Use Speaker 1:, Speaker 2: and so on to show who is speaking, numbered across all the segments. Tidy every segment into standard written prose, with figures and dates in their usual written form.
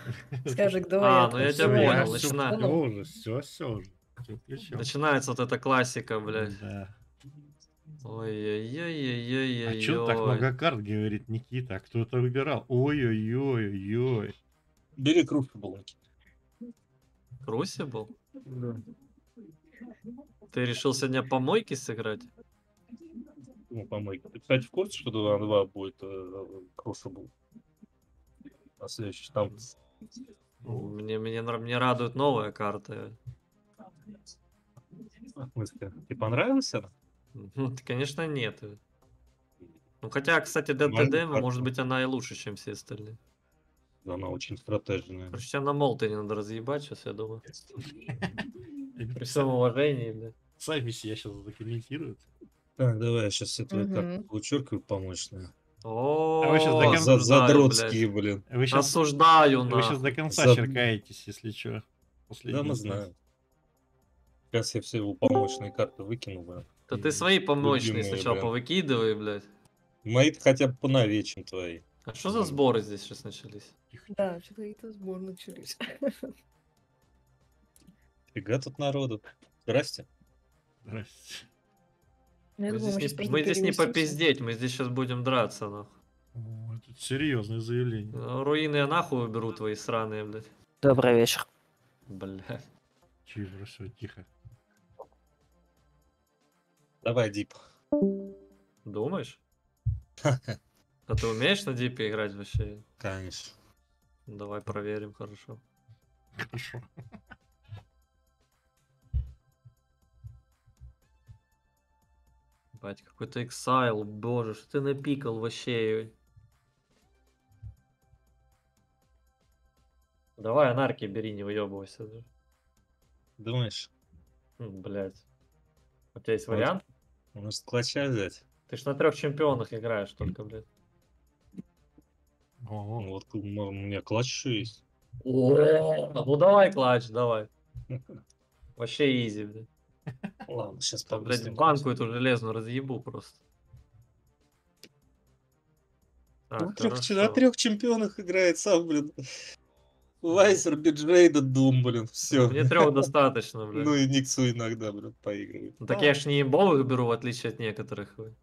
Speaker 1: Скажет, давай я
Speaker 2: ну я тебя
Speaker 3: Все,
Speaker 1: открою.
Speaker 3: я
Speaker 2: понял.
Speaker 3: все,
Speaker 2: Начина...
Speaker 1: Ну,
Speaker 3: уже, все уже. Все включил.
Speaker 2: Начинается вот эта классика, блядь.
Speaker 3: Да. А чё так
Speaker 2: Ой-ой-ой-ой-ой-ой.
Speaker 3: много карт, говорит Никита? А кто это выбирал? Ой-ой-ой-ой.
Speaker 4: Бери кружку был.
Speaker 2: Crucible?
Speaker 4: Да.
Speaker 2: Ты решил сегодня помойки сыграть?
Speaker 4: Ну, помойка. Ты, кстати, в курсе, что 2 на 2 будет Crucible? А следующий там...
Speaker 2: Мне радует новая карта.
Speaker 4: В смысле, тебе понравилась она?
Speaker 2: Конечно, нет. Ну, хотя, кстати,
Speaker 4: Нормальная
Speaker 2: ДТД,
Speaker 4: карта.
Speaker 2: может быть, она и лучше, чем все остальные.
Speaker 4: Она очень стратежная.
Speaker 2: Короче, тебя на молоте не надо разъебать сейчас, я думаю. При всем уважении, блядь.
Speaker 3: Сами себя сейчас закомментируют.
Speaker 4: Так, давай я сейчас эту
Speaker 1: Мгм.
Speaker 4: карту вычеркиваю помощную.
Speaker 3: вы щас до
Speaker 2: О,
Speaker 3: конца-
Speaker 4: Задротские, блин.
Speaker 3: Вы сейчас
Speaker 2: Осуждаю,
Speaker 3: до
Speaker 2: нахуй.
Speaker 3: конца
Speaker 4: За-
Speaker 3: черкаетесь, если что.
Speaker 4: Да,
Speaker 3: Последний
Speaker 4: мы
Speaker 3: раз.
Speaker 4: знаем. Сейчас я все его помощные карты выкину, блин.
Speaker 2: Да ты свои помощные
Speaker 4: Любимые,
Speaker 2: сначала
Speaker 4: блин.
Speaker 2: повыкидывай, блядь.
Speaker 4: Мои-то хотя бы поновее, чем твои.
Speaker 2: А что за сборы здесь сейчас начались?
Speaker 1: да, что-то какие-то сборы начались.
Speaker 4: Фига тут народу. Здрасте.
Speaker 3: Здрасте.
Speaker 1: Я
Speaker 2: Мы
Speaker 1: думаю,
Speaker 2: здесь,
Speaker 1: сейчас
Speaker 2: не,
Speaker 1: просто
Speaker 2: мы здесь не
Speaker 1: переместимся.
Speaker 2: попиздеть, мы здесь сейчас будем драться, нахуй.
Speaker 3: О, это серьезное заявление.
Speaker 2: Руины я нахуй уберу твои сраные, блядь.
Speaker 5: Добрый вечер.
Speaker 2: Блядь.
Speaker 3: Чего, все, тихо.
Speaker 4: Давай, Дип.
Speaker 2: Думаешь? А ты умеешь на дипе играть вообще?
Speaker 4: Конечно.
Speaker 2: Давай проверим, хорошо.
Speaker 3: Хорошо.
Speaker 2: Бать, какой-то Exile, боже, что ты напикал вообще. Давай анарки бери, не выебывайся. даже.
Speaker 4: Думаешь,
Speaker 2: Блядь. У тебя есть
Speaker 4: Вот.
Speaker 2: вариант?
Speaker 4: может клатча взять?
Speaker 2: Ты ж на 3 чемпионах играешь только, блядь.
Speaker 3: О,
Speaker 4: Вот у меня клатч еще есть.
Speaker 2: Ну давай, клатч, давай. Вообще изи, блядь.
Speaker 4: Ладно, сейчас
Speaker 2: Там, блядь, банку эту железную разъебу просто. Так,
Speaker 4: На
Speaker 2: хорошо.
Speaker 4: 3 чемпионах играет сам, блин. Вайзер, Биджейда, Дум, блин, все.
Speaker 2: Мне 3 достаточно,
Speaker 4: Ну
Speaker 2: блядь.
Speaker 4: и Никсу иногда, блин, поигрывает.
Speaker 2: Ну так я ж не имбовых беру, в отличие от некоторых. вы.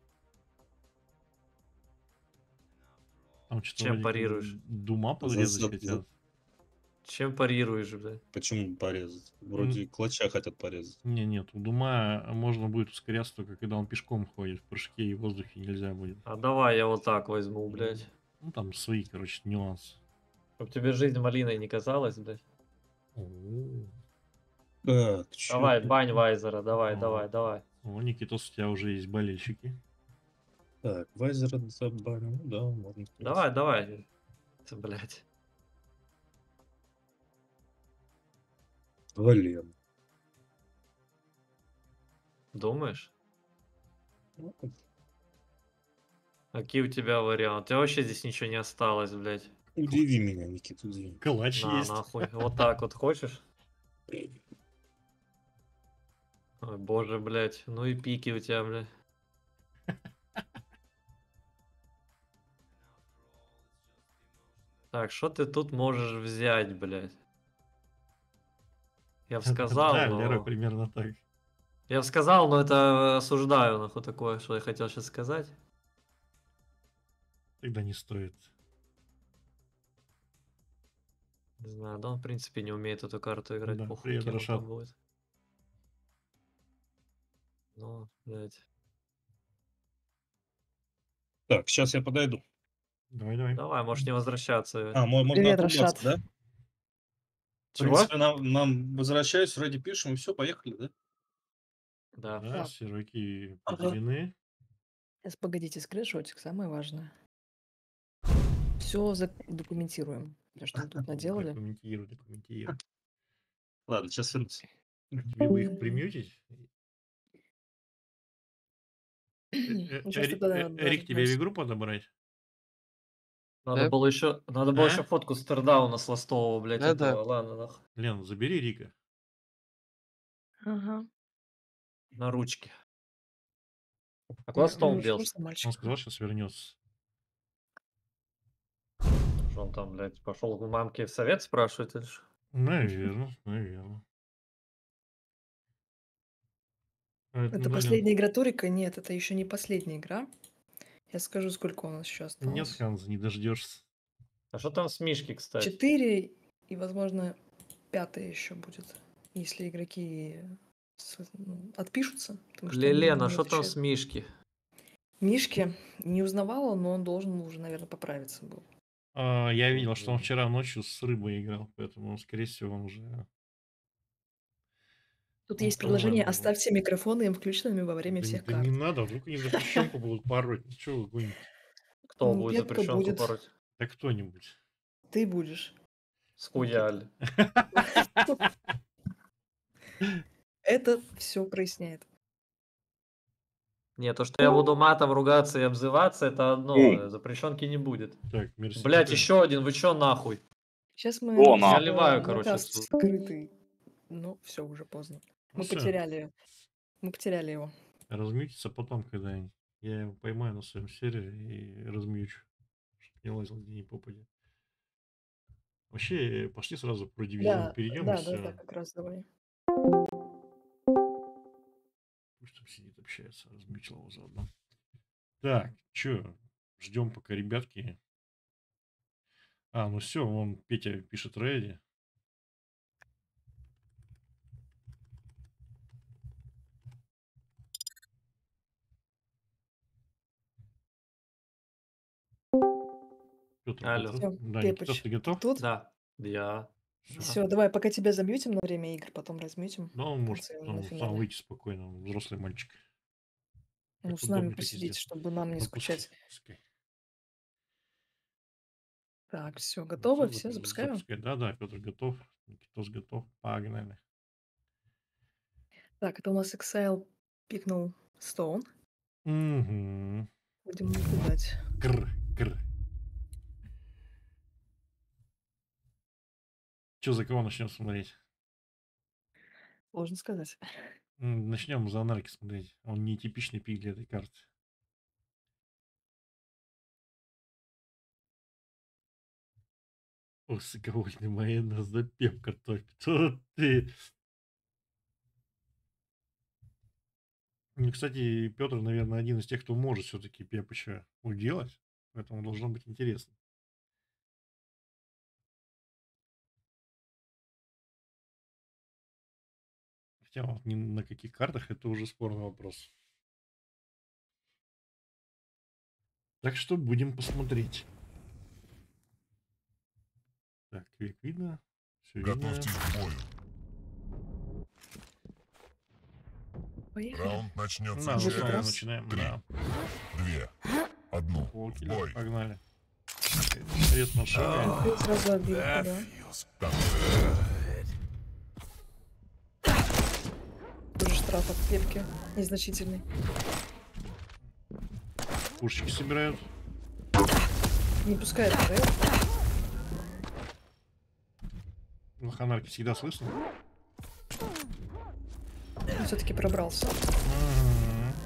Speaker 3: там что-то
Speaker 2: Чем
Speaker 3: вроде как
Speaker 2: парируешь?
Speaker 3: Дума подрезать
Speaker 4: За-
Speaker 3: хотят.
Speaker 2: Чем парируешь, блядь?
Speaker 4: Почему порезать? Вроде клатча хотят порезать.
Speaker 3: Не, нет, у Дума можно будет ускоряться только когда он пешком ходит. В прыжке и в воздухе нельзя будет.
Speaker 2: А давай я вот так возьму, блядь.
Speaker 3: Ну, там свои, короче, нюансы.
Speaker 2: Чтоб тебе жизнь малиной не казалась, блядь.
Speaker 3: О,
Speaker 4: Так, чё
Speaker 2: Давай,
Speaker 4: тут?
Speaker 2: бань Вайзера, давай,
Speaker 3: О.
Speaker 2: давай, давай.
Speaker 3: Никитос, у тебя уже есть болельщики.
Speaker 4: Так, Вайзера забанил. Ну да, можно.
Speaker 2: Давай, давай. Это, блядь.
Speaker 4: Вален.
Speaker 2: Думаешь?
Speaker 4: Ну,
Speaker 2: Какие у тебя варианты? У тебя вообще здесь ничего не осталось, блядь.
Speaker 4: Удиви меня, Никит, удиви.
Speaker 3: Калач
Speaker 2: На,
Speaker 3: есть.
Speaker 2: нахуй. Вот так вот хочешь? Ой, боже, блядь. Ну и пики у тебя, блядь. Так, что ты тут можешь взять, блядь? Я бы сказал,
Speaker 3: Да,
Speaker 2: но...
Speaker 3: Лера, примерно так.
Speaker 2: Я бы сказал, но это осуждаю, нахуй, такое, что я хотел сейчас сказать.
Speaker 3: Тогда не стоит.
Speaker 2: Не знаю, да он, в принципе, не умеет эту карту играть.
Speaker 3: Да,
Speaker 2: Похуй,
Speaker 3: привет,
Speaker 2: кем он
Speaker 3: Рашад.
Speaker 2: там будет. Ну, блядь.
Speaker 4: Так, сейчас я подойду.
Speaker 3: Давай, давай.
Speaker 2: Давай, можешь не возвращаться.
Speaker 4: А, можно
Speaker 1: Привет,
Speaker 4: отрубаться,
Speaker 1: Рашад.
Speaker 4: да? В
Speaker 2: Чего?
Speaker 4: принципе, нам возвращаюсь, вроде пишем, и все, поехали, да?
Speaker 2: Да.
Speaker 3: Да,
Speaker 1: Так.
Speaker 3: серваки
Speaker 4: Ага.
Speaker 3: поделены.
Speaker 1: Сейчас, погодите, скриншотик, самое важное. Все документируем. Что мы тут наделали.
Speaker 3: Документируй, документируй.
Speaker 4: Ладно, сейчас вернусь.
Speaker 3: Тебе бы их примьютить?
Speaker 1: Ну, щас тогда
Speaker 3: Эрик, тебе в игру подобрать?
Speaker 2: Надо
Speaker 5: Да.
Speaker 2: было еще
Speaker 3: А?
Speaker 2: фотку Стердауна с Ластового, блядь,
Speaker 5: Да-да.
Speaker 2: этого. Ладно, нахуй.
Speaker 3: Лен, забери Рика.
Speaker 1: Ага.
Speaker 2: На ручке. А куда Стоун
Speaker 1: Ну,
Speaker 2: делся?
Speaker 1: просто мальчик.
Speaker 3: Он сказал, сейчас вернется.
Speaker 2: Что он там, блядь, пошел у мамки в совет спрашивать или что?
Speaker 3: Наверное, наверное.
Speaker 1: Это
Speaker 3: Блин,
Speaker 1: последняя игра Турика? Нет, это еще не последняя игра. Я скажу, сколько у нас еще
Speaker 3: нет,
Speaker 1: осталось.
Speaker 3: Ханза, не дождешься.
Speaker 2: А что там с Мишки, кстати?
Speaker 1: 4 и, возможно, 5 еще будет, если игроки отпишутся, потому что они
Speaker 2: Лена,
Speaker 1: не
Speaker 2: что там с
Speaker 1: отвечают.
Speaker 2: Мишки?
Speaker 1: Мишки не узнавала, но он должен уже, наверное, поправиться был.
Speaker 3: Я видел, что он вчера ночью с рыбой играл, поэтому, скорее всего, он уже...
Speaker 1: Тут
Speaker 3: Он
Speaker 1: есть предложение:
Speaker 3: нормально был.
Speaker 1: оставьте микрофоны им включенными во время
Speaker 3: Да,
Speaker 1: всех
Speaker 3: да не
Speaker 1: карт.
Speaker 3: надо, вдруг они запрещенку будут пороть. Ну что вы гоните?
Speaker 2: Кто будет
Speaker 1: Пепка
Speaker 2: запрещенку
Speaker 1: будет,
Speaker 2: пороть?
Speaker 3: Да кто-нибудь.
Speaker 1: ты будешь.
Speaker 2: Скуяль.
Speaker 1: Это все проясняет.
Speaker 2: Не, то, что я буду матом ругаться и обзываться, это одно. Запрещенки не будет.
Speaker 3: Так, мерси.
Speaker 2: Блять,
Speaker 3: какой?
Speaker 2: еще один, вы чё нахуй?
Speaker 1: Сейчас мы
Speaker 5: О, на.
Speaker 2: Я ливаю, короче,
Speaker 1: наказ
Speaker 2: отсюда.
Speaker 1: скрытый. Ну, все, уже поздно.
Speaker 3: Ну
Speaker 1: Мы
Speaker 3: всё,
Speaker 1: потеряли его.
Speaker 3: размьютится потом когда-нибудь. Я его поймаю на своем сервере и размьючу. Чтоб не лазил где ни попадя. Вообще, пошли сразу про дивизион
Speaker 1: Да,
Speaker 3: перейдем и
Speaker 1: да,
Speaker 3: все.
Speaker 1: как раз давай.
Speaker 3: Пусть там сидит, общается, размечил его заодно. Так, чё, ждем пока ребятки. Ну все, вон Петя пишет ready. Петр
Speaker 2: Алло.
Speaker 3: готов?
Speaker 1: Всё,
Speaker 3: Да,
Speaker 1: Пепыч,
Speaker 3: Никитос, ты готов?
Speaker 1: тут?
Speaker 2: Да, я.
Speaker 1: Все, давай, пока тебя замьютим на время игр, потом размьютим.
Speaker 3: Да, он
Speaker 1: в
Speaker 3: может
Speaker 1: конце уже на
Speaker 3: сам
Speaker 1: финале.
Speaker 3: выйти спокойно, он взрослый мальчик.
Speaker 1: Ну,
Speaker 3: Как
Speaker 1: с нами
Speaker 3: удобнее, так и
Speaker 1: посидеть,
Speaker 3: сделать.
Speaker 1: чтобы нам не
Speaker 3: Ну, пускай,
Speaker 1: скучать.
Speaker 3: пускай.
Speaker 1: Так, все,
Speaker 3: Ну,
Speaker 1: готовы?
Speaker 3: всё,
Speaker 1: Все, запускаем?
Speaker 3: запускай. Да, Петр готов, Никитос готов. Погнали.
Speaker 1: Так, это у нас Exile пикнул Stone.
Speaker 3: Угу.
Speaker 1: Будем наблюдать.
Speaker 3: Кр. Че, за кого начнем смотреть?
Speaker 1: Сложно сказать.
Speaker 3: Начнем за Анарки смотреть. Он не типичный пик для этой карты. Высоковольтный майонез, да пепка топит. Тут ты. Ну, кстати, Петр, наверное, один из тех, кто может все-таки Пепыча уделать. Поэтому должно быть интересно. Хотя вот ни на каких картах это уже спорный вопрос. Так что будем посмотреть. Так, век видно. Все видно.
Speaker 6: Готовьтесь к бою.
Speaker 1: Поехали.
Speaker 6: Раунд начнется
Speaker 3: Да,
Speaker 1: Уже
Speaker 6: через
Speaker 1: раз.
Speaker 3: начинаем.
Speaker 6: 3,
Speaker 3: Да.
Speaker 6: 2, 1.
Speaker 3: Волкилер,
Speaker 6: Бой.
Speaker 3: погнали. Срез машины.
Speaker 1: Ты сразу отбил, да. Тоже штраф от пепки незначительный.
Speaker 3: Пушечки собирают.
Speaker 1: Не пускает, да?
Speaker 3: На Ханарке всегда слышно.
Speaker 1: Все-таки пробрался.
Speaker 3: Мгм.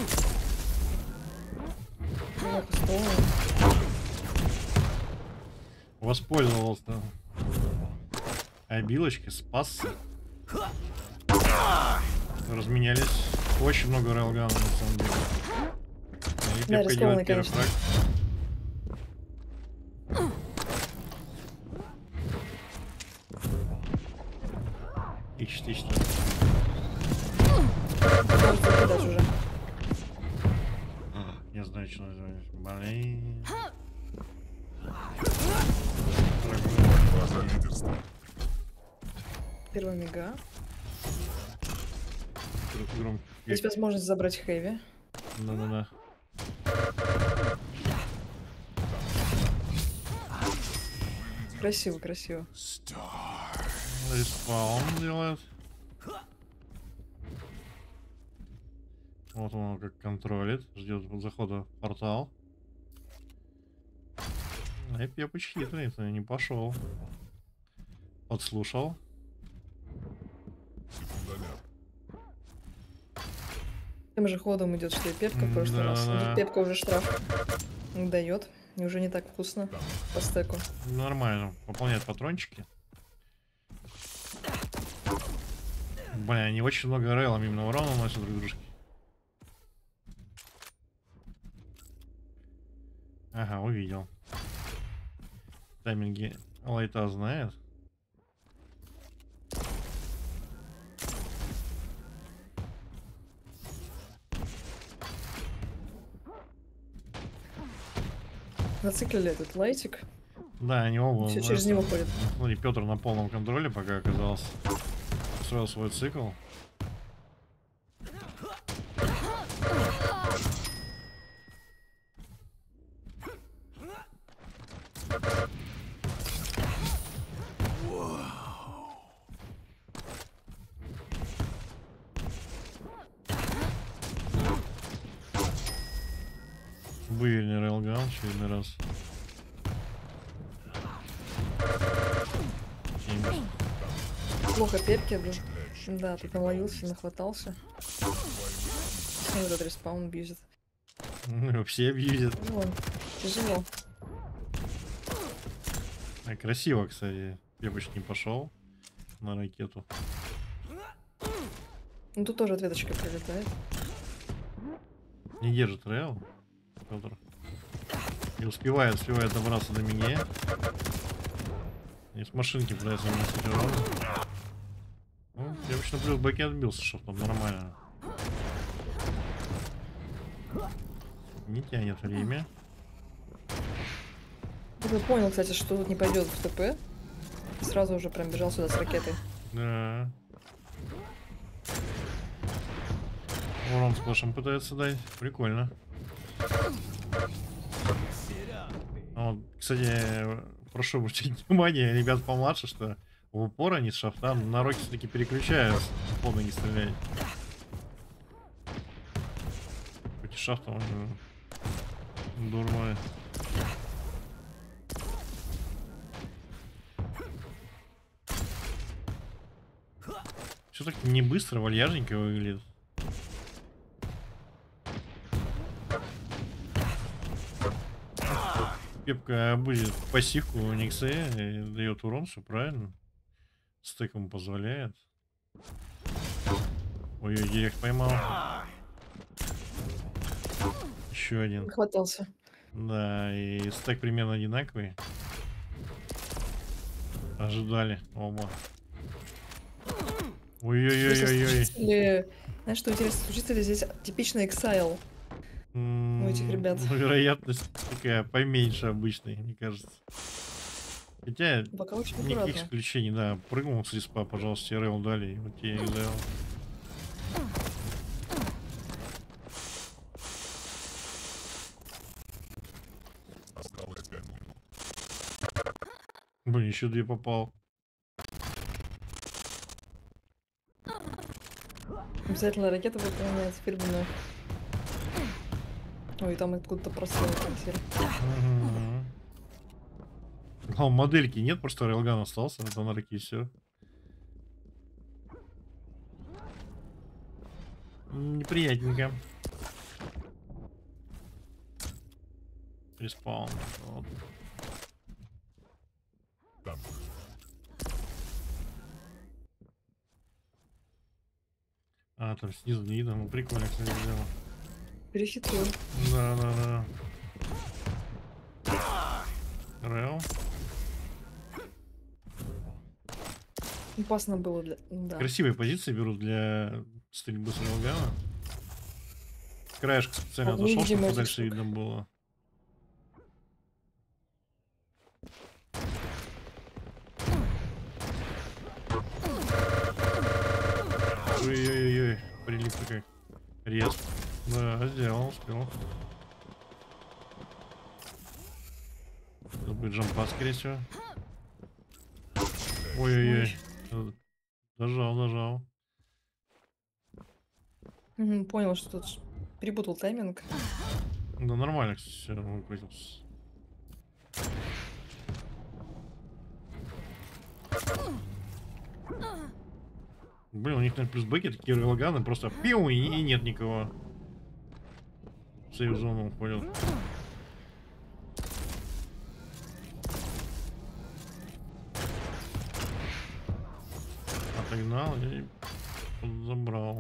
Speaker 1: Плохо Stone.
Speaker 3: Воспользовался обилочкой, спасся. Разменялись. Очень много рейлгана на самом деле. И
Speaker 1: Да,
Speaker 3: Пепка
Speaker 1: рискованный,
Speaker 3: делает первый
Speaker 1: конечно.
Speaker 3: фраг. Ищет.
Speaker 1: Может закидать уже.
Speaker 3: Не знаю, что называется. Блин.
Speaker 6: База лидерства.
Speaker 1: Первый мега.
Speaker 3: Громко.
Speaker 1: Есть возможность забрать хэви.
Speaker 3: Да.
Speaker 1: Красиво, красиво.
Speaker 3: Респаун делает. Вот он как контролит. Ждет захода в портал. И Пепыч хитрый, то не пошел. Подслушал.
Speaker 6: Секундомер.
Speaker 1: Тем же ходом идет, что и пепка в прошлый раз.
Speaker 3: Да.
Speaker 1: Тут пепка уже штраф дает. И уже не так вкусно по стеку.
Speaker 3: Нормально. Пополняет патрончики. Блин, они очень много рейлом именно урона наносят друг дружке. Ага, увидел. Тайминги лайта знает.
Speaker 1: Зациклили этот лайтик.
Speaker 3: Да, они оба.
Speaker 1: Все через него ходят.
Speaker 3: Смотри, Петр на полном контроле пока оказался. Устроил свой цикл. Выверенный рейлган в очередной раз. 70.
Speaker 1: Плохо перки, блин. Да, тут наловился, нахватался. Вот этот респаун бьюзит.
Speaker 3: Ну, его все абьюзят.
Speaker 1: Ну, вон, тяжело.
Speaker 3: А, красиво, кстати. Пепыч не пошел на ракету.
Speaker 1: Ну тут тоже ответочка прилетает.
Speaker 3: Не держит рейл. Петр. Не успевает добраться до меня. И с машинки пытается наносить урон. Ну, я обычно плюс бэки отбился, что там нормально. Не тянет время.
Speaker 1: Я понял, кстати, что тут не пойдет в ТП. И сразу уже прям бежал сюда с ракетой.
Speaker 3: Да. Урон сплэшем пытается дать. Прикольно. Вот, кстати, прошу обратить внимание, ребят помладше, что в упор они с шафта на роки все-таки переключаются. Под ноги стрелять. Хоть и шафтом дурной. Все так не быстро, вальяжненько выглядит. Пепка будет пассивку у Никсы и дает урон, все правильно. Стеком позволяет. Ой-ой, директ поймал. Еще один.
Speaker 1: Хватался.
Speaker 3: Да, и стек примерно одинаковый. Ожидали оба. Ой-ой-ой-ой-ой.
Speaker 1: Знаешь, что интересно, случится ли здесь типичный эксайл? У этих ребят.
Speaker 3: Ну, вероятность такая поменьше обычной, мне кажется. Хотя
Speaker 1: Пока очень
Speaker 3: никаких
Speaker 1: аккуратно.
Speaker 3: исключений, да. Прыгнул с респа, пожалуйста, тебе рейл дали, и вот тебе экзайл.
Speaker 6: Осталось 5 минут.
Speaker 3: Блин, еще 2 попал.
Speaker 1: Обязательно ракета выполняется фирменная. Ой, там откуда-то просел консерв.
Speaker 3: А, модельки нет, просто рейлган остался, это на раке и все. Неприятненько. Респаун. Вот.
Speaker 6: Там.
Speaker 3: А, там снизу не видно, ну прикольно, кстати, сделал.
Speaker 1: Перехитрил.
Speaker 3: Да. Рейл.
Speaker 1: Опасно было для... Да.
Speaker 3: Красивые позиции берут для стрельбы с рейлгана. С краешка специально
Speaker 1: А,
Speaker 3: отошел, чтобы
Speaker 1: невидимая
Speaker 3: подальше
Speaker 1: штука.
Speaker 3: видно было. Ой-ой-ой, прилип такой. Рез. Да, сделал, успел. Сейчас будет джампа, скорее всего. Ой-ой-ой. Дожал.
Speaker 1: Понял, что тут перепутал тайминг.
Speaker 3: Да нормально, кстати, все выкрутился. Блин, у них, наверное, плюс бэки такие рейлганы, просто пиу, и нет никого. В сейф зону уходят. погнал и забрал.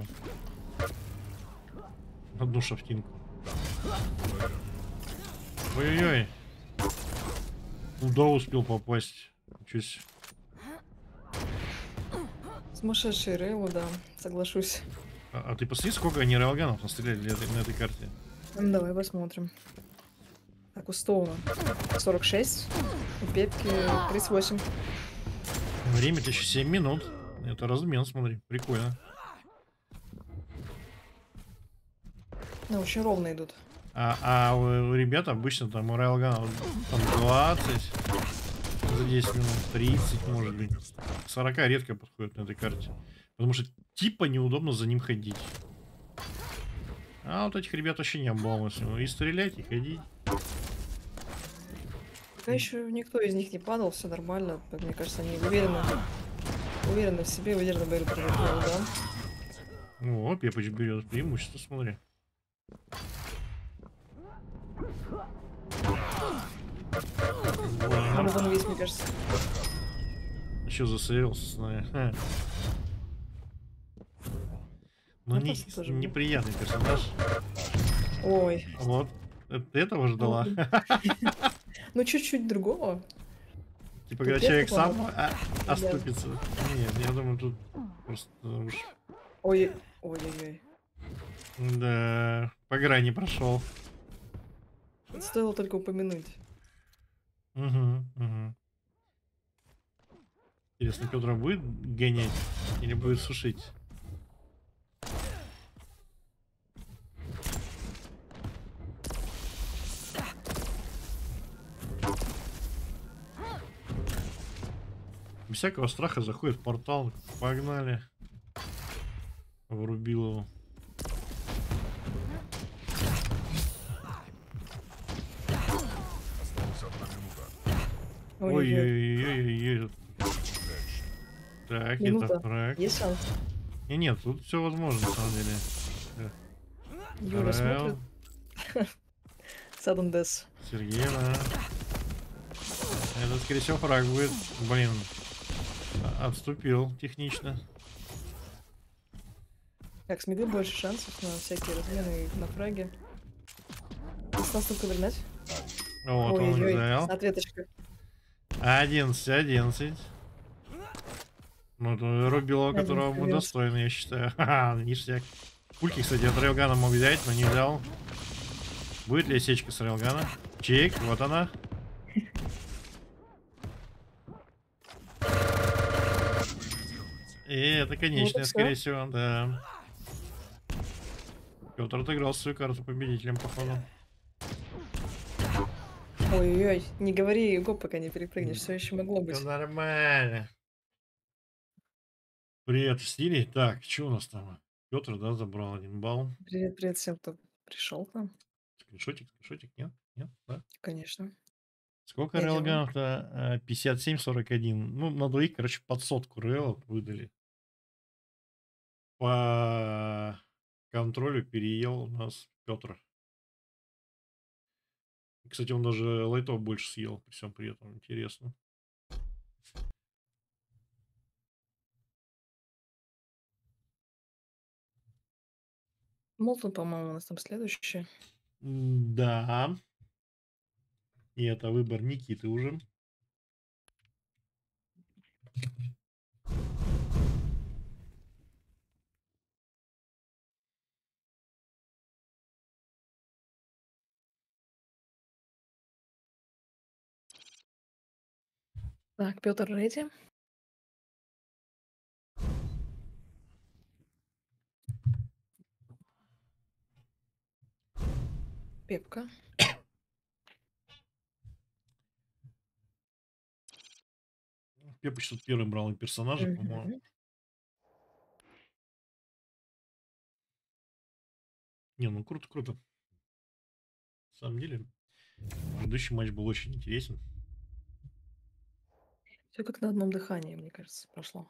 Speaker 3: Одну шафтинку. Ой-ой-ой. Куда успел попасть? Ничего себе.
Speaker 1: Сумасшедший Рейлу, да, соглашусь.
Speaker 3: А ты посмотри, сколько они рейлганов настреляли на этой карте.
Speaker 1: Давай посмотрим. Так, у Стоуна 46, у Пепки 38.
Speaker 3: Время-то еще 7 минут. Это размен, смотри. Прикольно.
Speaker 1: Ну, очень ровно идут.
Speaker 3: А у ребят обычно там у рейлганов там 20 за 10 минут, 30 может быть. 40 редко подходит на этой карте. Потому что типа неудобно за ним ходить. А вот этих ребят вообще не обмолвилось. И стрелять, и ходить.
Speaker 1: Пока еще никто из них не падал, все нормально. Мне кажется, они уверены в себе, уверенно берут Рейлу, да?
Speaker 3: О, Пепыч берет преимущество, смотри.
Speaker 1: Он вон весь, мне кажется.
Speaker 3: Еще засейвился с нами. Ха. Ну,
Speaker 1: Атас тоже был.
Speaker 3: неприятный персонаж.
Speaker 1: Ой.
Speaker 3: Вот. Ты этого ждала?
Speaker 1: Ну, чуть-чуть другого.
Speaker 3: Типа,
Speaker 1: Тут
Speaker 3: когда
Speaker 1: редко
Speaker 3: человек сам
Speaker 1: помог.
Speaker 3: оступится. Нет, я думаю, тут просто уж...
Speaker 1: Ой, ой-ой-ой.
Speaker 3: Да, по грани прошел.
Speaker 1: Это стоило только упомянуть.
Speaker 3: Угу. Интересно, Петра будет гонять или будет сушить? Без всякого страха заходит в портал. Погнали. Врубил его.
Speaker 6: Осталась 1 минута.
Speaker 1: Ой-ой-ой.
Speaker 3: Ой-ой-ой. Так,
Speaker 1: Минута.
Speaker 3: это фраг.
Speaker 1: Есть шанс.
Speaker 3: И нет, тут все возможно, на самом деле.
Speaker 1: Юра
Speaker 3: Райл,
Speaker 1: смотрит. Sudden Death.
Speaker 3: Сергей, да. Это, скорее всего, фраг будет. Блин. Отступил технично.
Speaker 1: Так, с миды больше шансов на всякие размены и на фраге. Осталось только догнать.
Speaker 3: Вот он
Speaker 1: Ой-ой-ой,
Speaker 3: взял.
Speaker 1: ответочка.
Speaker 3: 11. Ну, это рубило, которого мы
Speaker 1: 11.
Speaker 3: достойны, я считаю. Ха-ха, ништяк. Пульки, кстати, от рейлгана мог взять, но не взял. Будет ли осечка с рейлгана? Чик, вот она. И это конечная,
Speaker 1: всё.
Speaker 3: скорее всего, да. Петр отыграл свою карту победителем, походу.
Speaker 1: Ой-ой-ой, не говори гоп, пока не перепрыгнешь, все еще могло быть.
Speaker 3: Все нормально. Привет, Стилей. Так, что у нас там? Петр, да, забрал 1 балл.
Speaker 1: Привет, привет всем, кто пришел к нам.
Speaker 3: Скриншотик, нет? Нет, да?
Speaker 1: Конечно.
Speaker 3: Сколько
Speaker 1: Я делаю.
Speaker 3: рейлганов-то? 57-41. Ну, на двоих, короче, под сотку рейлов выдали. По контролю переел у нас Петр. Кстати, он даже лайтов больше съел, при всем при этом. Интересно.
Speaker 1: Молтон, по-моему, у нас там следующий.
Speaker 3: Да. И это выбор Никиты уже.
Speaker 1: Так, Петр Реди. Пепка.
Speaker 3: Пепыч тут первым брал и персонажа, по-моему.
Speaker 1: Мгм.
Speaker 3: Не, ну круто. На самом деле, предыдущий матч был очень интересен.
Speaker 1: Все как на одном дыхании, мне кажется, прошло.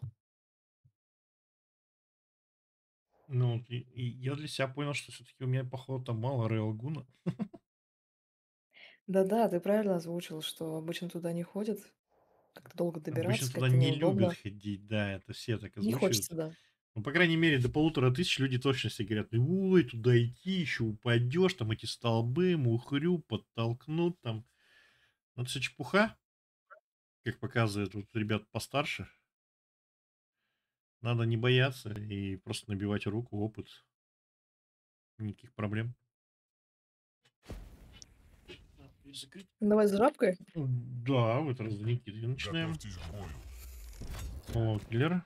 Speaker 3: Ну, вот и я для себя понял, что все-таки у меня, походу, там мало рейлгуна.
Speaker 1: Да-да, ты правильно озвучил, что обычно туда не ходят. как-то долго
Speaker 3: Обычно
Speaker 1: добираться,
Speaker 3: туда
Speaker 1: как-то
Speaker 3: не
Speaker 1: неудобно.
Speaker 3: любят ходить, да, это все так
Speaker 1: Не
Speaker 3: озвучивают.
Speaker 1: хочется, да.
Speaker 3: Ну, по крайней мере, до 1500 люди точно все говорят: ой, туда идти, еще упадешь, там эти столбы, мухрю, подтолкнут там. Ну, это все чепуха, как показывают вот ребят постарше. Надо не бояться и просто набивать руку, опыт. Никаких проблем. Закрыть.
Speaker 1: Давай за жабкой.
Speaker 3: Да, в этот раз за Никитой начинаем.
Speaker 6: Готовьтесь к бою.
Speaker 3: О, киллер.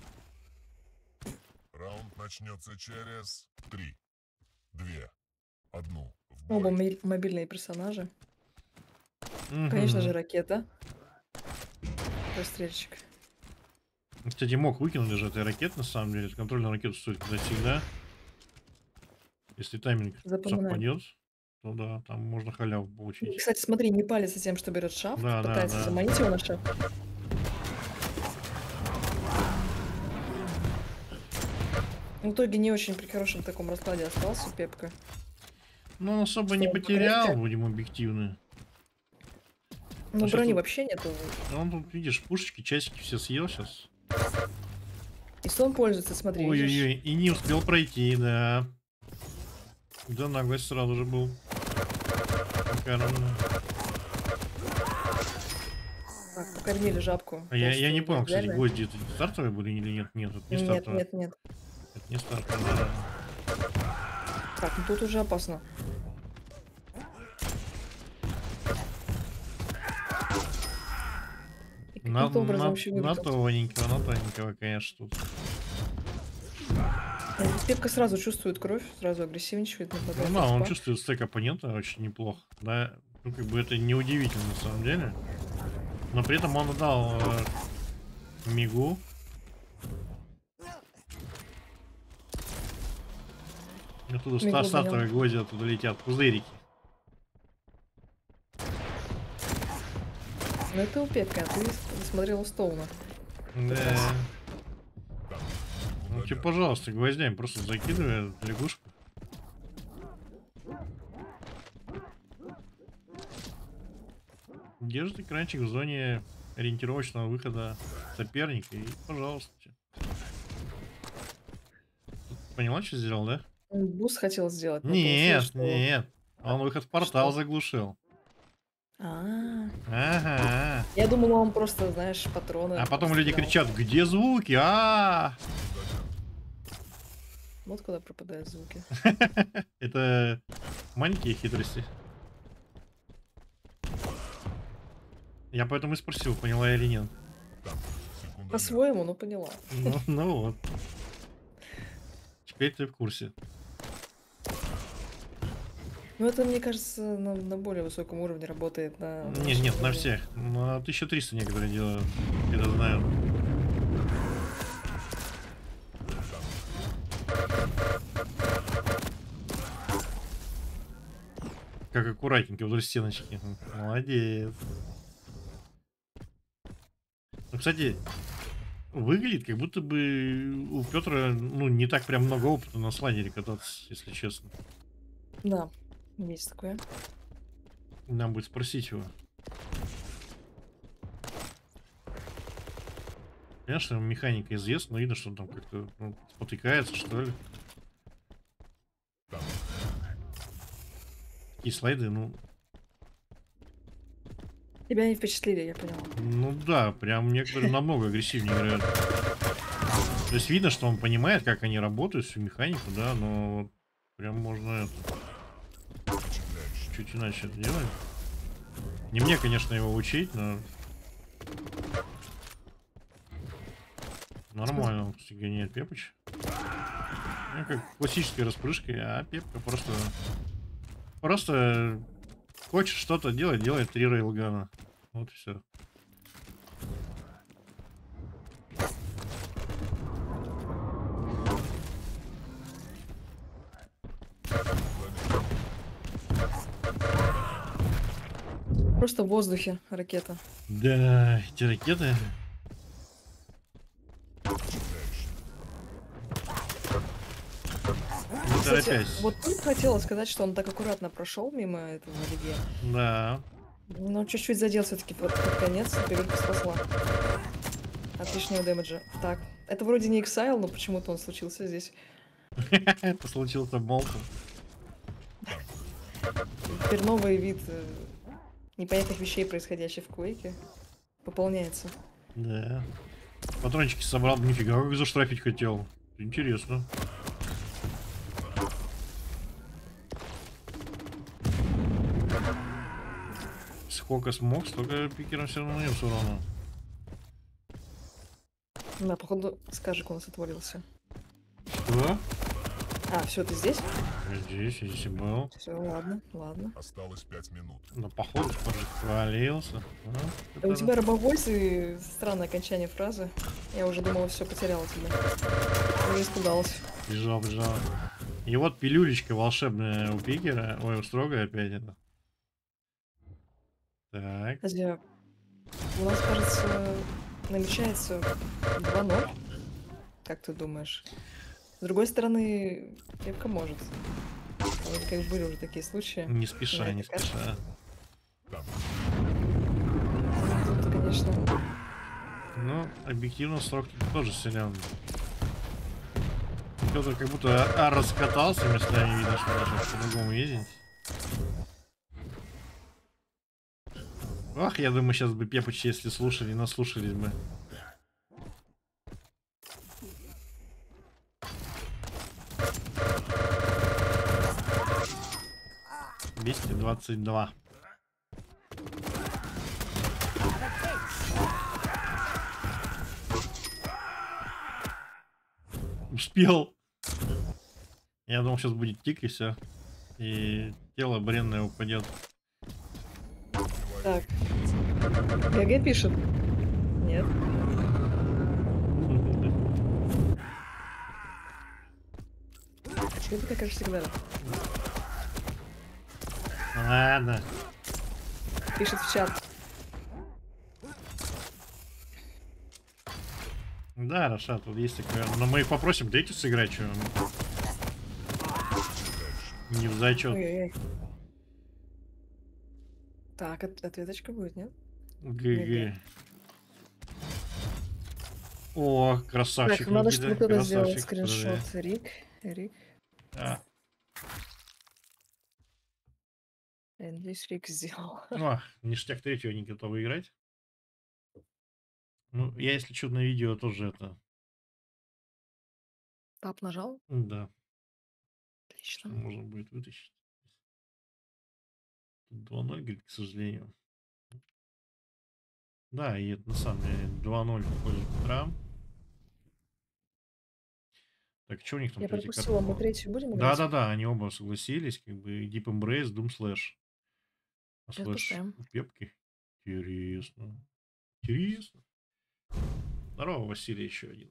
Speaker 6: Раунд начнется через 3, 2, 1. В
Speaker 1: Оба
Speaker 6: бой.
Speaker 1: мобильные персонажи. Конечно же,
Speaker 3: Мгм.
Speaker 1: ракета. Расстрельщик.
Speaker 3: Кстати, мог выкинуть даже этой ракеты, на самом деле. Контрольную ракету стоит кидать всегда. Если тайминг
Speaker 1: Запоминаем.
Speaker 3: совпадет, то да, там можно халяву
Speaker 1: И,
Speaker 3: получить.
Speaker 1: кстати, смотри, не палится тем, что берет шафт,
Speaker 3: Да, да,
Speaker 1: пытается
Speaker 3: да.
Speaker 1: заманить его на шафт. В итоге не очень при хорошем таком раскладе остался Пепка.
Speaker 3: Ну, он особо не
Speaker 1: Что,
Speaker 3: потерял,
Speaker 1: покрепче?
Speaker 3: будем объективны.
Speaker 1: Но
Speaker 3: Ну, щас
Speaker 1: брони
Speaker 3: тут-
Speaker 1: вообще нету.
Speaker 3: Он тут, видишь, пушечки, часики все съел сейчас.
Speaker 1: И что он пользуется, смотри, видишь?
Speaker 3: Ой-ой-ой, и не успел пройти, да. Да, наглость сразу же был. Шикарно.
Speaker 1: Так, покормили жабку.
Speaker 3: А я не
Speaker 1: толстую,
Speaker 3: понял, кстати,
Speaker 1: взяли.
Speaker 3: гвозди это стартовые были или нет? Нет, это не
Speaker 1: Нет,
Speaker 3: стартовые.
Speaker 1: нет, нет.
Speaker 3: Это не стартовые. Да.
Speaker 1: Так, ну тут уже опасно. И каким-то образом еще
Speaker 3: На
Speaker 1: вылетел.
Speaker 3: тоненького, конечно, тут.
Speaker 1: Пепка сразу чувствует кровь, сразу агрессивничает, нападает.
Speaker 3: Ну да, он
Speaker 1: на спа.
Speaker 3: чувствует стек оппонента очень неплохо. Да, ну как бы это неудивительно на самом деле. Но при этом он дал мигу. И оттуда
Speaker 1: Мигу
Speaker 3: стартовые
Speaker 1: гонял.
Speaker 3: гвозди оттуда летят, пузырики.
Speaker 1: Ну это у Пепка, а ты смотрел у Стоуна.
Speaker 3: Да. Ну тебе, пожалуйста, гвоздями просто закидывай лягушку. Держит экранчик в зоне ориентировочного выхода соперника и, пожалуйста. Поняла, что сделал, да?
Speaker 1: Он буст хотел сделать, но
Speaker 3: Нет,
Speaker 1: получилось, что...
Speaker 3: нет. Он выход в портал
Speaker 1: Что?
Speaker 3: заглушил.
Speaker 1: А,
Speaker 3: Ага.
Speaker 1: я думала, он просто, знаешь, патроны.
Speaker 3: А потом люди
Speaker 1: стрелял.
Speaker 3: кричат: где звуки?
Speaker 1: Вот куда пропадают звуки.
Speaker 3: Это маленькие хитрости. Я поэтому и спросил, поняла или нет.
Speaker 6: Секунда.
Speaker 1: По-своему, но поняла.
Speaker 3: Ну вот. Теперь ты в курсе.
Speaker 1: Ну это, мне кажется, на более высоком уровне работает.
Speaker 3: Нет,
Speaker 1: нашем
Speaker 3: нет, на
Speaker 1: уровне.
Speaker 3: всех. На 1300 некоторые делают. Это знаю. Как аккуратненько вдоль стеночки. Молодец. Ну, кстати, выглядит, как будто бы у Петра, ну, не так прям много опыта на слайдере кататься, если честно.
Speaker 1: Да, есть такое.
Speaker 3: Нам будет спросить его. Конечно, механика известна, но видно, что он там как-то спотыкается, что ли. Такие слайды, ну,
Speaker 1: Тебя не впечатлили, я поняла.
Speaker 3: ну да, прям некоторые намного агрессивнее играют. То есть видно, что он понимает, как они работают, всю механику, да, но вот прям можно это чуть иначе это делать. Не мне, конечно, его учить, но нормально он, кстати, гоняет Пепыч. Ну, как классическая распрыжка, а Пепка просто хочет что-то делать, делает 3 рейлгана. Вот и все.
Speaker 1: Просто в воздухе ракета.
Speaker 3: Да, эти ракеты. Не
Speaker 1: Кстати,
Speaker 3: торопясь.
Speaker 1: вот тут хотела сказать, что он так аккуратно прошел мимо этого Оливье.
Speaker 3: Да.
Speaker 1: Ну, чуть-чуть задел все-таки под конец, Пилюлька спасла. От лишнего дэмэджа. Так, это вроде не Exile, но почему-то он случился здесь.
Speaker 3: Это случился молотом.
Speaker 1: Теперь новый вид непонятных вещей, происходящих в Квейке, пополняется.
Speaker 3: Да. Патрончики собрал, нифига, как заштрафить хотел. Интересно. Сколько смог, столько пикером все равно нанес урона.
Speaker 1: Да, походу, скажик у нас отвалился.
Speaker 3: Что?
Speaker 1: А, все, ты здесь?
Speaker 3: Здесь и был.
Speaker 1: Все, ладно, ладно.
Speaker 6: Осталось 5 минут.
Speaker 3: Но походу тоже отвалился.
Speaker 1: Да у тебя робовойс и странное окончание фразы. Я уже думала, все потеряла тебя. Я испугалась.
Speaker 3: Бежал. И вот пилюлечка волшебная у пикера. Ой, у Строга опять это. Так.
Speaker 1: Подожди, у нас, кажется, намечается 2-0. Как ты думаешь? С другой стороны, Пепка может. Вроде как были уже такие случаи.
Speaker 3: Не спеша,
Speaker 1: Да,
Speaker 3: не
Speaker 1: это как?
Speaker 3: спеша.
Speaker 1: Тут, конечно,
Speaker 3: Ну, объективно Строг тоже силен. Кто-то как будто раскатался, местами видно, что даже по-другому ездить. Ах, я думаю, сейчас бы Пепыч, если слушали, наслушались бы. $222. Успел. Я думал, сейчас будет тик и все. И тело бренное упадет.
Speaker 1: так. ГГ пишет. Нет. Что ты как всегда?
Speaker 3: Ладно.
Speaker 1: Пишет в чат.
Speaker 3: Да, Раша, тут есть такое. Но мы их попросим, дайте сыграть, что. Не в зачет.
Speaker 1: Ой-ой-ой. Так, ответочка будет, нет?
Speaker 3: ГГ. О, красавчик.
Speaker 1: Так, надо,
Speaker 3: Никита,
Speaker 1: чтобы кто-то сделал
Speaker 3: красавчик,
Speaker 1: скриншот.
Speaker 3: подожди.
Speaker 1: Рик.
Speaker 3: А,
Speaker 1: Здесь Рик сделал.
Speaker 3: о, ништяк третьего не готовы играть. Ну, я, если что, на видео тоже это.
Speaker 1: Тап нажал?
Speaker 3: Да,
Speaker 1: Отлично.
Speaker 3: можно будет вытащить. 2-0, говорит, к сожалению. Да, и это на самом деле 2-0 в пользу Петра. Так, что у них там
Speaker 1: Я
Speaker 3: третья
Speaker 1: пропустила, мы
Speaker 3: карта?
Speaker 1: третью будем играть?
Speaker 3: Да, они оба согласились, как бы Deep Embrace, Doom Slash. А
Speaker 1: Сейчас
Speaker 3: Slash
Speaker 1: поставим.
Speaker 3: у Пепки. Интересно. Интересно. Здорово, Василий, еще один.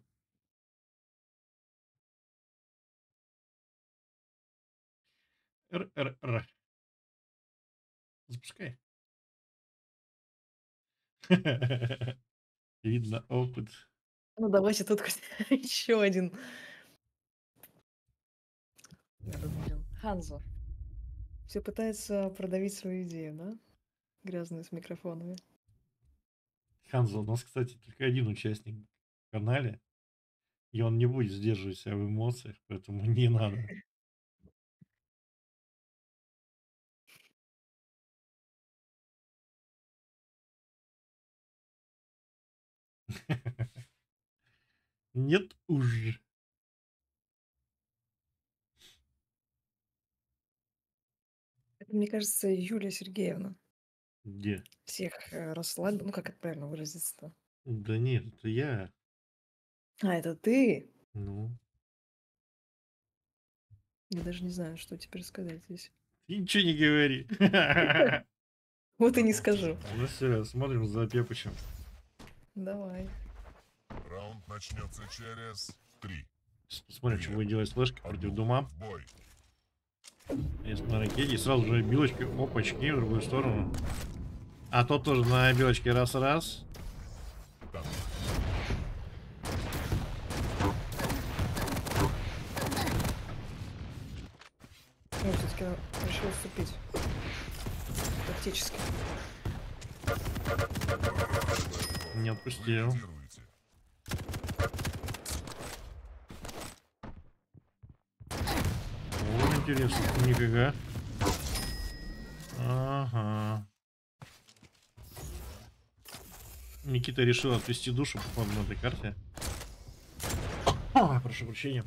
Speaker 3: РРР. Запускай. Видно опыт.
Speaker 1: Ну, давайте тут еще один. Ханзо. Все пытается продавить свою идею, да? Грязные с микрофонами.
Speaker 3: Ханзо, у нас, кстати, только один участник в канале. И он не будет сдерживать себя в эмоциях, поэтому не надо. Нет уж.
Speaker 1: Это, мне кажется, Юлия Сергеевна.
Speaker 3: Где?
Speaker 1: Всех расслабила. Ну, как это правильно выразиться-то?
Speaker 3: Да нет, это я.
Speaker 1: А, это ты?
Speaker 3: Ну,
Speaker 1: Я даже не знаю, что теперь сказать здесь.
Speaker 3: ты ничего не говори.
Speaker 1: Вот и не скажу.
Speaker 3: Ну все, смотрим за Пепычем.
Speaker 1: Давай.
Speaker 6: Раунд начнется через 3.
Speaker 3: Посмотрим, что будет делать Слэшка против Дума.
Speaker 6: Бой.
Speaker 3: Если на ракете, и сразу же белочка, опачки, в другую сторону. А тот тоже на белочке раз-раз.
Speaker 1: Ну, все-таки решил вступить. Тактически.
Speaker 3: Не отпустил.
Speaker 6: Ликвидируйте.
Speaker 3: Вот интересно. Нифига. Ага. Никита решил отвести душу, походу, на этой карте. Прошу прощения.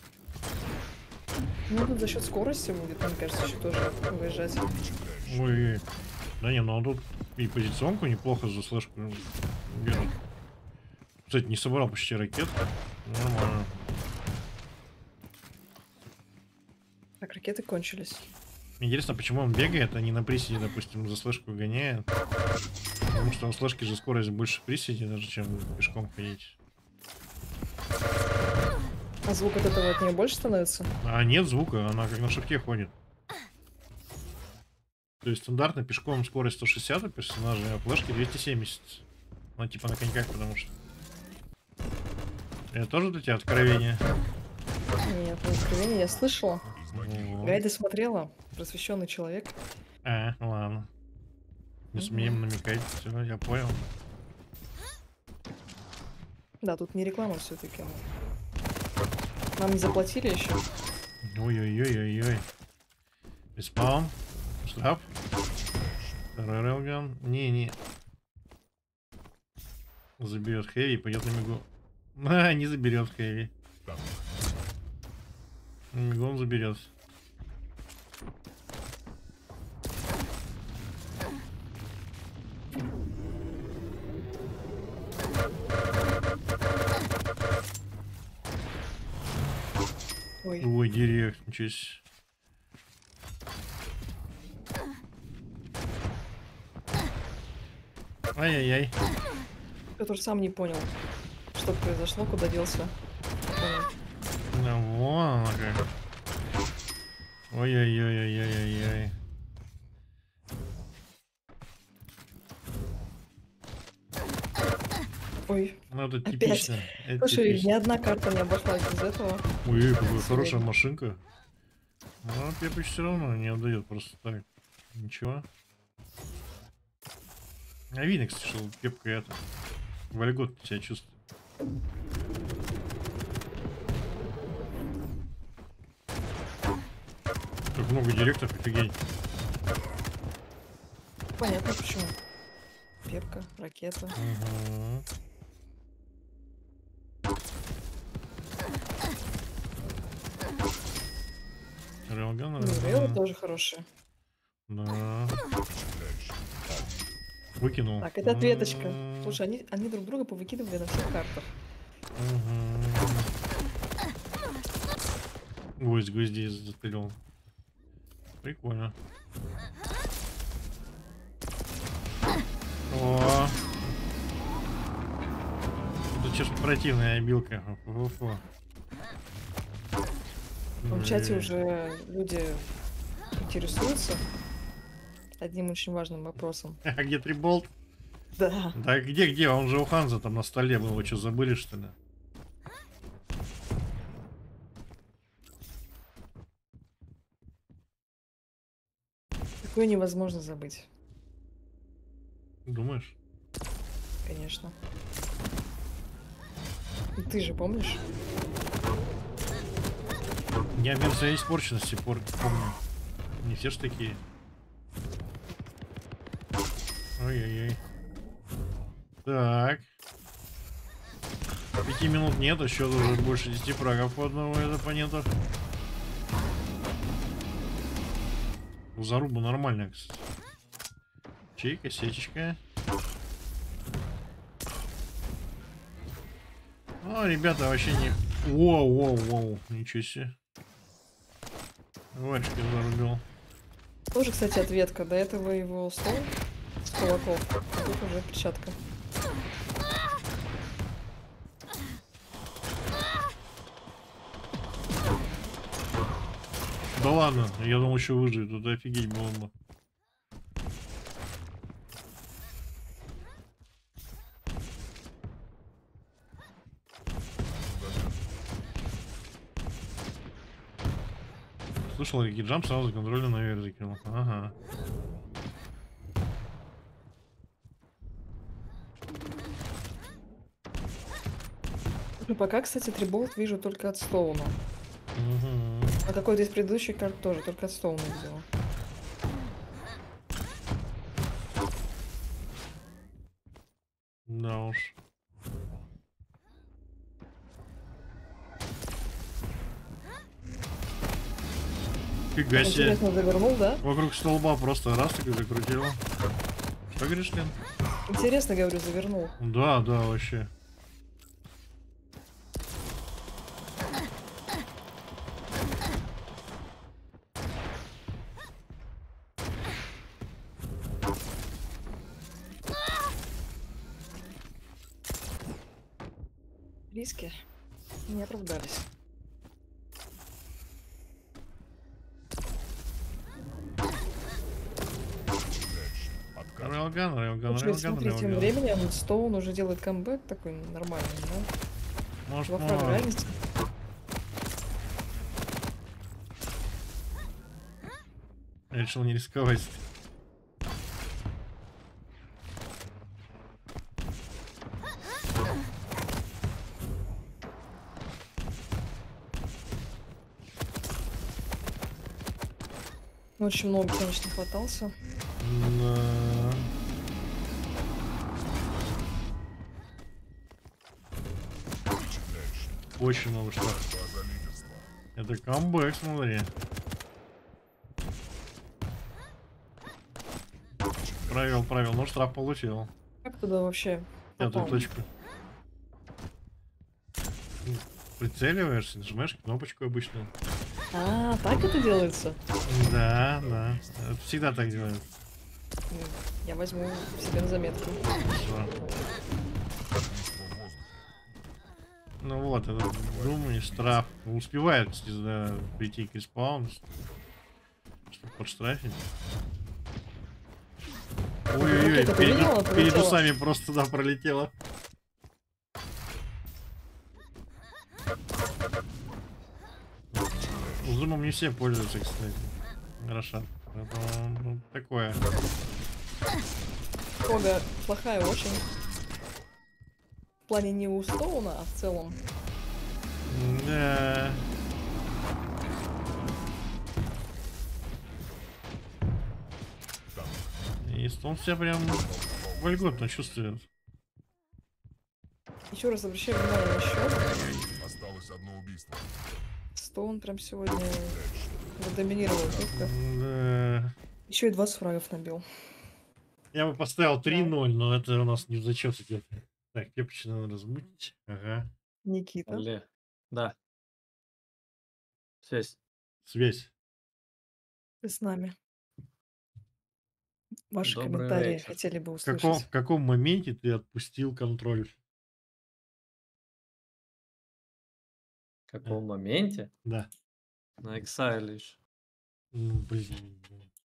Speaker 1: Ну, тут за счет скорости будет, мне кажется, еще тоже выезжать.
Speaker 3: Ой, да не, ну он тут и позиционку неплохо за слэшку держит. Кстати, не собрал почти ракет. Нормально.
Speaker 1: Так, ракеты кончились.
Speaker 3: Интересно, почему он бегает, а не на приседе, допустим, за слэшку гоняет. Потому что у слэшки же скорость больше в приседе, даже чем пешком ходить.
Speaker 1: А звук от этого от нее больше становится?
Speaker 3: А нет звука, она как на шифте ходит. То есть стандартно пешком скорость 160 у персонажа, а флешки 270. Ну типа на коньках, потому что. Это тоже для тебя откровение?
Speaker 1: Нет, ну, откровение я слышала.
Speaker 3: Вот.
Speaker 1: Гайды смотрела. Просвещенный человек.
Speaker 3: Ладно. Не смеем намекать, все, я понял.
Speaker 1: Да, тут не реклама все-таки. Нам не заплатили еще.
Speaker 3: Ой-ой-ой-ой-ой. Респаун. Штраф. Второй рейлган. Не. Заберет хэви, пойдет на мигу. Не заберет хэви. На мигу он заберет.
Speaker 1: Ой,
Speaker 3: Ой, директ, ничего себе. Ай-яй-яй.
Speaker 1: Петр сам не понял, что произошло, куда делся. Понял.
Speaker 3: Да вон она как. Ой-ой-ой-ой-ой-ой.
Speaker 1: Ой,
Speaker 3: Ну это
Speaker 1: Опять.
Speaker 3: типично. Это
Speaker 1: слушай,
Speaker 3: типично.
Speaker 1: ни одна карта не обошлась без этого.
Speaker 3: Ой, какая
Speaker 1: Сегодня.
Speaker 3: хорошая машинка. Но Пепыч все равно не отдает просто так. Ничего. А видно, кстати, что Пепка это. Вольготно себя чувствует. Как много директов, офигеть.
Speaker 1: Понятно почему. Пепка, ракета.
Speaker 3: Угу. Рейлган,
Speaker 1: Ну, рейлы тоже хорошие.
Speaker 3: да. Выкинул.
Speaker 1: Так, это ответочка. Слушай, они друг друга повыкидывали на всех картах.
Speaker 3: Гвоздь гвоздей застрелил. Прикольно. О! Это сейчас противная обилка. Фу-фу-фу.
Speaker 1: В чате уже люди интересуются одним очень важным вопросом.
Speaker 3: А где Триболт?
Speaker 1: Да.
Speaker 3: Да где? Он же у Ханза там на столе был. Вы что, забыли, что ли?
Speaker 1: Такое невозможно забыть,
Speaker 3: Думаешь?
Speaker 1: конечно. И ты же помнишь?
Speaker 3: Я мир своей испорченности помню. Не все ж такие. Ой-ой-ой. Так. 5 минут нет, а счет уже больше 10 фрагов по одному из оппонентов. Заруба нормальная, кстати. Чей, косечечка. О, ребята, вообще не... Воу, ничего себе. Варежки зарубил.
Speaker 1: Тоже, кстати, ответка. До этого его стол с кулаков. А тут уже перчатка.
Speaker 3: Да ладно, я думал, еще выживет. Тут офигеть было бы. Слышал, какие джамп сразу контрольно наверх закинул. Ага.
Speaker 1: Ну, пока, кстати, триболт вижу только от Стоуна.
Speaker 3: Мгм.
Speaker 1: А какой-то из предыдущих карт тоже, только от Стоуна видела.
Speaker 3: Да уж. Фига себе.
Speaker 1: Интересно завернул, да?
Speaker 3: Вокруг столба просто раз так и закрутил. Что говоришь, Лен?
Speaker 1: Интересно, говорю, завернул.
Speaker 3: Да, да, вообще.
Speaker 1: Риски не оправдались.
Speaker 6: Откат.
Speaker 3: Рейлган, рейлган,
Speaker 1: Слушай,
Speaker 3: рейлган,
Speaker 1: смотри, тем
Speaker 3: рейлган.
Speaker 1: временем Стоун уже делает камбэк такой нормальный, да?
Speaker 3: Может,
Speaker 1: Во фраг
Speaker 3: ну,
Speaker 1: реальности.
Speaker 3: решил не рисковать.
Speaker 1: Очень много, конечно, хватался.
Speaker 3: Да.
Speaker 6: Впечатляюще.
Speaker 3: Очень много что.
Speaker 6: База лидерства.
Speaker 3: Это камбэк, смотри. Провел, но штраф получил.
Speaker 1: Как туда вообще
Speaker 3: Пятую
Speaker 1: попал?
Speaker 3: точку. Прицеливаешься, нажимаешь кнопочку обычно.
Speaker 1: А, так это делается?
Speaker 3: Да, да. Это всегда так делают.
Speaker 1: Я возьму себе на заметку.
Speaker 3: Всё.
Speaker 6: Убийство в воздухе.
Speaker 3: Ну вот, это думай, штраф. Успевает, кстати, да, прийти к респауну, чтобы подштрафить. Ой-ой-ой,
Speaker 1: Ракета полетела,
Speaker 3: перед
Speaker 1: полетела.
Speaker 3: усами просто туда пролетела. Зумом не все пользуются, кстати. Хорошо. Это ну, такое.
Speaker 1: Прога плохая очень. В плане не у Стоуна, а в целом.
Speaker 3: Да. И он себя прям вольготно чувствует.
Speaker 1: Еще раз обращаю внимание на счет.
Speaker 6: Осталось одно убийство.
Speaker 1: Стоун прям сегодня доминировал в битвах.
Speaker 3: Да.
Speaker 1: Еще и 20 фрагов набил.
Speaker 3: Я бы поставил 3-0, но это у нас не в зачет идет. Так, кепочку надо размутить. Ага.
Speaker 1: Никита.
Speaker 2: Алле. Да. Связь.
Speaker 3: Связь.
Speaker 1: Ты с нами. Ваши
Speaker 2: Добрый
Speaker 1: комментарии
Speaker 2: вечер.
Speaker 1: хотели бы
Speaker 3: В
Speaker 1: услышать.
Speaker 3: каком моменте ты отпустил контроль?
Speaker 2: В каком моменте?
Speaker 3: Да.
Speaker 2: На Exile лишь.
Speaker 3: Ну, блин.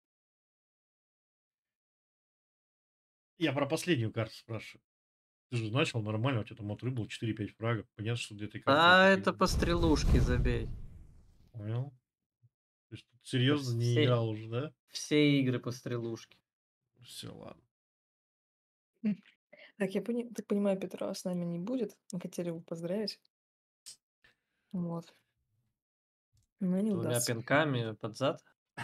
Speaker 3: Я про последнюю карту спрашиваю. Ты же начал нормально, у тебя там от рыбы 4-5 фрагов. Понятно, что где-то карты.
Speaker 2: А, это по стрелушке забей.
Speaker 3: Понял. То есть тут серьезно не
Speaker 2: Все-
Speaker 3: играл уже, да?
Speaker 2: Все игры по стрелушке.
Speaker 3: Все, ладно.
Speaker 1: Так, так понимаю, Петра с нами не будет. Мы хотели его поздравить. Вот. Но не
Speaker 2: 2
Speaker 1: удастся.
Speaker 2: пинками под зад.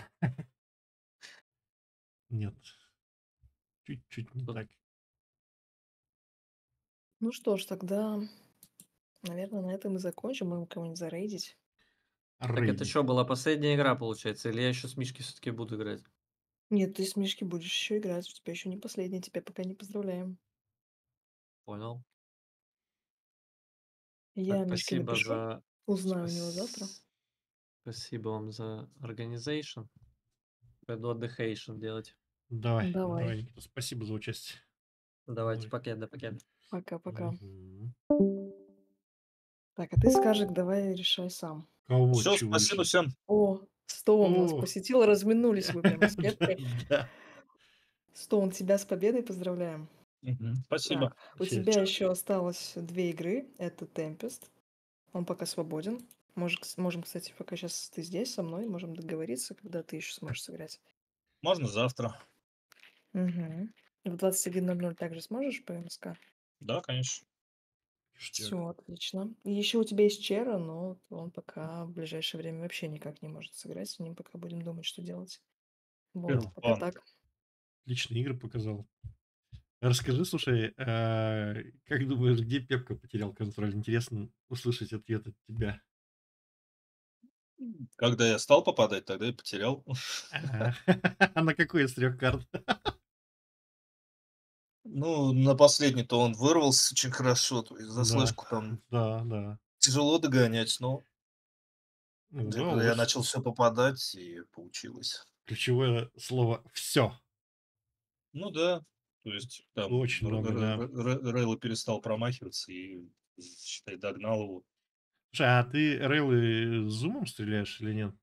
Speaker 3: Нет. Чуть-чуть не
Speaker 2: Тут-
Speaker 3: так.
Speaker 1: Ну что ж, тогда, наверное, на этом и закончим. Можем кого-нибудь зарейдить.
Speaker 2: Так это
Speaker 3: Рейди.
Speaker 2: что, была последняя игра, получается? Или я еще с Мишки все-таки буду играть?
Speaker 1: Нет, ты с Мишки будешь еще играть. У тебя еще не последний. Тебя пока не поздравляем.
Speaker 2: Понял.
Speaker 1: Я
Speaker 2: Так,
Speaker 1: Мишке
Speaker 2: спасибо
Speaker 1: напишу.
Speaker 2: за...
Speaker 1: Узнаю у него завтра.
Speaker 2: Спасибо вам за organization. Пойду отдыхейшн делать.
Speaker 3: Давай,
Speaker 1: Давай.
Speaker 3: давай, Никита, спасибо за участие.
Speaker 2: Давайте,
Speaker 3: Давай.
Speaker 2: пакет до пакета.
Speaker 1: Пока-пока.
Speaker 3: Мгм.
Speaker 1: Так, а ты, Скажик, давай решай сам.
Speaker 3: Кого?
Speaker 4: Все,
Speaker 3: чего
Speaker 4: спасибо
Speaker 3: решить?
Speaker 4: всем.
Speaker 1: О, Стоун нас
Speaker 3: О.
Speaker 1: посетил, разминулись вы прямо с кепкой.
Speaker 3: Да.
Speaker 1: Стоун, тебя с победой поздравляем.
Speaker 4: Спасибо.
Speaker 1: Так, у
Speaker 3: Вообще,
Speaker 1: тебя еще осталось 2 игры. Это Tempest. Он пока свободен. Можем, кстати, пока сейчас ты здесь со мной, можем договориться, когда ты еще сможешь сыграть.
Speaker 4: Можно завтра.
Speaker 1: Угу. В 21:00 также сможешь по МСК?
Speaker 4: Да, конечно.
Speaker 3: Ништяк.
Speaker 1: Все отлично. И еще у тебя есть Чера, но вот он пока в ближайшее время вообще никак не может сыграть. С ним пока будем думать, что делать. Вот, пока
Speaker 4: Эрлбан.
Speaker 1: так.
Speaker 3: Отличные игры показал. Расскажи, слушай, как думаешь, где Пепка потерял контроль? Интересно услышать ответ от тебя.
Speaker 4: Когда я стал попадать, тогда и потерял.
Speaker 3: Ага. А на какой из 3 карт?
Speaker 4: Ну, на последний-то он вырвался очень хорошо, то есть за
Speaker 3: Да,
Speaker 4: слэшку там
Speaker 3: да, да.
Speaker 4: тяжело догонять, но
Speaker 3: Ну,
Speaker 4: когда я
Speaker 3: удалось.
Speaker 4: начал все попадать, и получилось.
Speaker 3: Ключевое слово "всё".
Speaker 4: Ну да, то есть там
Speaker 3: Очень много, да.
Speaker 4: Рейло перестал промахиваться и, считай, догнал его.
Speaker 3: Слушай, а ты рейлы с зумом стреляешь или нет?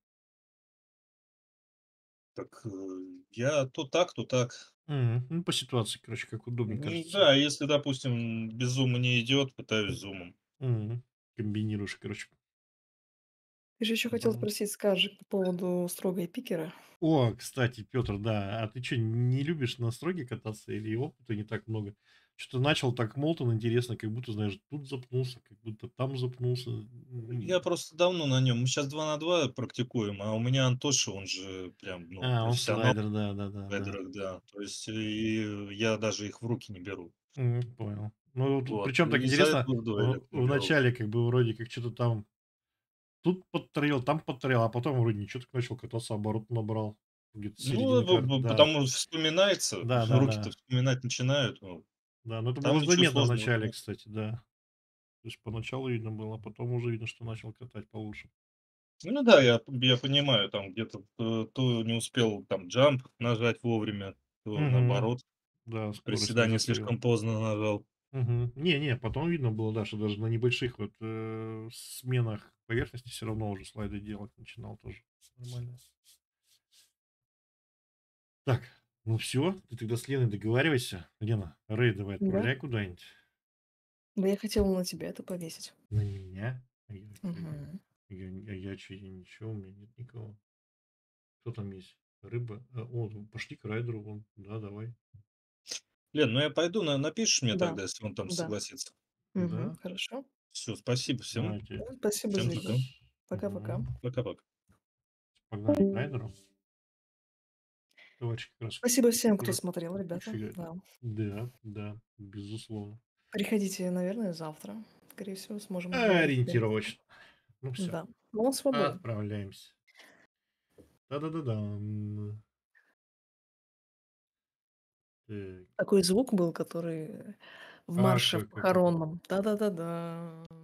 Speaker 4: Так, я то так, то так.
Speaker 3: Ну, по ситуации, короче, как удобнее, кажется.
Speaker 4: Да, если, допустим, без зума не идет, пытаюсь зумом.
Speaker 3: Мгм. Комбинируешь, короче.
Speaker 1: Ты же еще хотел
Speaker 3: Понял.
Speaker 1: спросить, скажи по поводу строгой пикера.
Speaker 3: О, кстати, Петр, да. А ты что, не любишь на строге кататься или опыта не так много? Что-то начал так молотом, интересно, как будто, знаешь, тут запнулся, как будто там запнулся.
Speaker 4: Я просто давно на нем. Мы сейчас 2 на 2 практикуем, а у меня Антоша, он же прям, ну,
Speaker 3: А, он
Speaker 4: профессионал
Speaker 3: слайдер, да-да-да,
Speaker 4: в
Speaker 3: да.
Speaker 4: эдрах, да. То есть, и я даже их в руки не беру.
Speaker 3: Понял. Ну, вот
Speaker 4: Вот.
Speaker 3: причем так
Speaker 4: Из-за
Speaker 3: интересно,
Speaker 4: этого в дуэлях
Speaker 3: в
Speaker 4: проиграл.
Speaker 3: начале как бы вроде как что-то там тут подтрел, там подтрел, а потом вроде ничего, так начал кататься, оборот набрал. Где-то с
Speaker 4: Ну,
Speaker 3: середины карты, да.
Speaker 4: потому что вспоминается, руки-то
Speaker 3: Да-да-да.
Speaker 4: вспоминать начинают. Ну,
Speaker 3: Да, но это
Speaker 4: там
Speaker 3: было
Speaker 4: ничего
Speaker 3: заметно в
Speaker 4: сложного
Speaker 3: начале,
Speaker 4: нет.
Speaker 3: кстати, да. То есть поначалу видно было, а потом уже видно, что начал катать получше.
Speaker 4: Ну да, я понимаю, там где-то то не успел там джамп нажать вовремя, то
Speaker 3: Мгм.
Speaker 4: наоборот,
Speaker 3: Да, скорость не
Speaker 4: приседание
Speaker 3: закрыл.
Speaker 4: слишком поздно нажал.
Speaker 3: Мгм. Не-не, потом видно было, да, что даже на небольших вот сменах поверхности все равно уже слайды делать начинал тоже. Нормально. Так, ну все, ты тогда с Леной договаривайся. Лена, рейд давай
Speaker 1: Да?
Speaker 3: отправляй куда-нибудь.
Speaker 1: Да я хотела на тебя это повесить.
Speaker 3: На меня?
Speaker 1: Мгм.
Speaker 3: Я чё, я ничего, у меня нет никого. Кто там есть? Рыба? Ну, пошли к райдеру вон. Да, давай.
Speaker 4: Лен, ну я пойду, напишешь мне
Speaker 1: Да,
Speaker 4: тогда, если он там
Speaker 1: да.
Speaker 4: согласится.
Speaker 1: Мгм.
Speaker 3: Да,
Speaker 1: Хорошо.
Speaker 4: Все, спасибо всем.
Speaker 3: давайте.
Speaker 1: Да, спасибо
Speaker 4: Всем
Speaker 1: за игру.
Speaker 4: пока.
Speaker 1: Пока-пока.
Speaker 3: Мгм.
Speaker 4: Пока-пока.
Speaker 3: Погнали к райдеру. Товарищ как раз
Speaker 1: Спасибо всем, кто
Speaker 3: уже
Speaker 1: смотрел, ребята.
Speaker 3: фигачит.
Speaker 1: Да.
Speaker 3: Да, да, безусловно.
Speaker 1: Приходите, наверное, завтра. Скорее всего, сможем поиграть вместе.
Speaker 3: Ориентировочно. Ну все,
Speaker 1: Да. Но он свободен.
Speaker 3: отправляемся. Да-да-да-дам. Так.
Speaker 1: Такой звук был, который в
Speaker 3: А
Speaker 1: марше
Speaker 3: как?
Speaker 1: похоронном. Да-да-да-да.